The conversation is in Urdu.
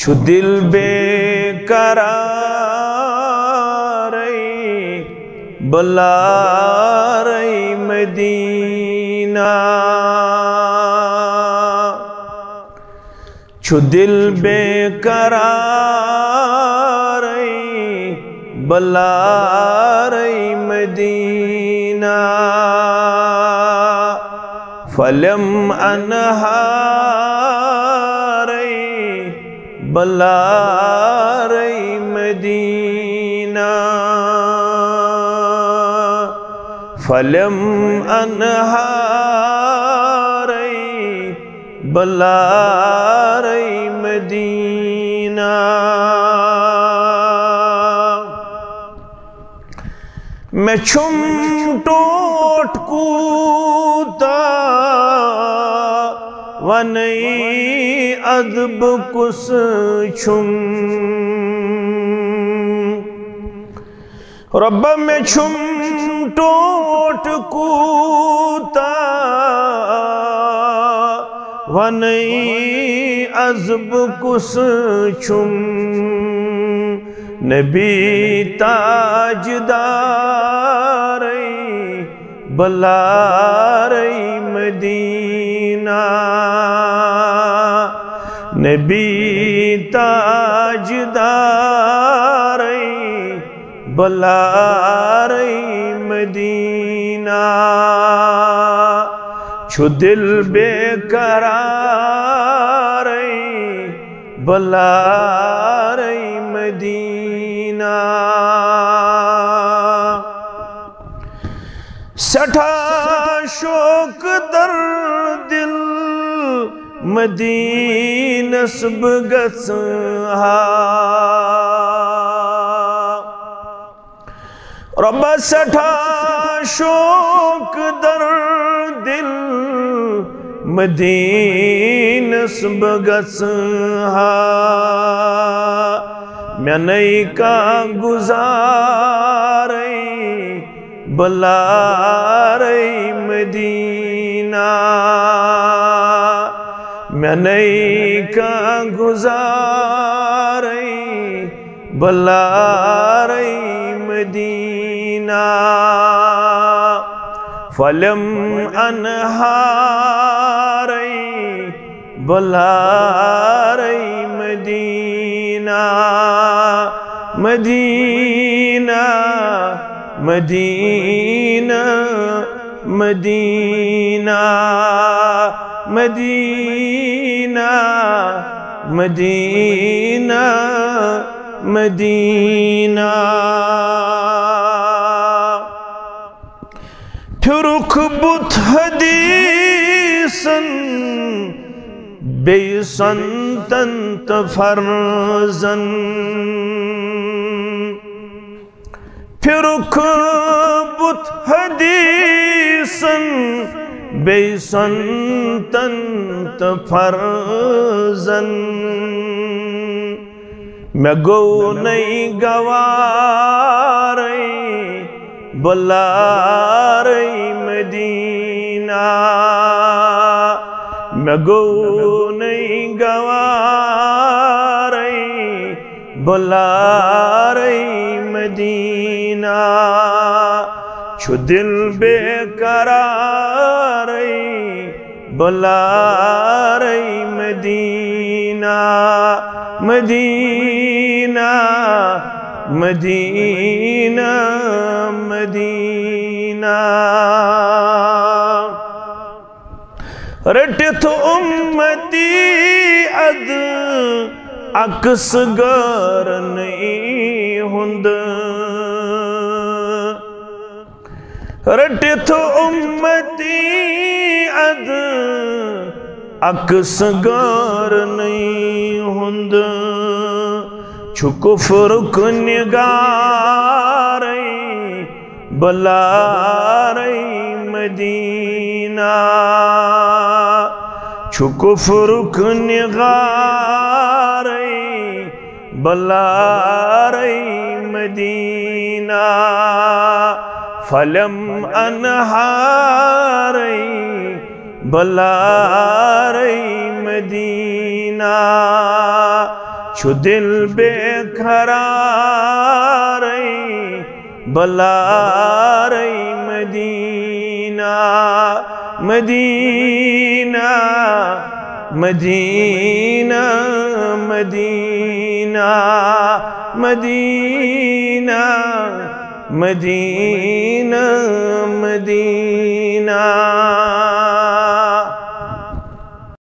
چھو دل بے قراری بلاری مدینہ چھو دل بے قراری بلاری مدینہ فلم انہاری بلاری مدینہ فلم انہاری بلاری مدینہ میں چھم ٹوٹ کوتا ونئی ادب کس چھم رب میں چھم ٹوٹ کوتا ونئی ازب کس چھم نبی تاجداری بلاری مدینہ نبی تاجداری بلاری مدینہ چھو دل بے قراری بلاری مدینہ سٹھا شوق در دل مدینہ سبگت رب سٹھا شوق در دل مدینہ سبگت میں نئی کا گزاری بلاری مدینہ میں نئی کا گزاری بلاری مدینہ فلم انہاری بلاری مدینہ مدینہ مدینہ مدینہ مدینہ مدینہ مدینہ پھرک بت حدیثن بیسن تنت فرزن پھرک بت حدیثن بیسن تنت فرزن میں گو نئی گواری بلاری مدینہ میں گو نئی گواری بلاری مدینہ چھو دل بے قراری بلاری مدینہ مدینہ مدینہ مدینہ رٹت امتی اد اکس گر نہیں ہند رٹت امتی اد اکس گر نہیں ہند چھو کفر نگاری بلاری مدینہ چھو کفر نگاری بلاری مدینہ فلم انہاری بلاری مدینہ چھو دل بے قرار بلار مدینہ مدینہ مدینہ مدینہ مدینہ مدینہ مدینہ